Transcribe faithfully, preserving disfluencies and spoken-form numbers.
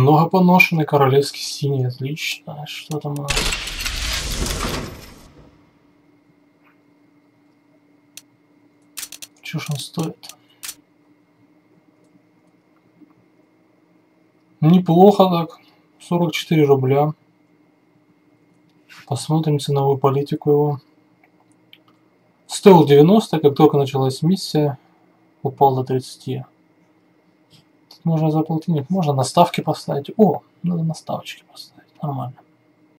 Много поношенный, королевский синий, отлично. Что там у нас? Чё ж он стоит? Неплохо так. сорок четыре рубля. Посмотрим ценовую политику его. Стоил девяносто, как только началась миссия, упал до тридцати. Тут можно за полтинник, можно на ставки поставить. О, надо на ставочки поставить. Нормально.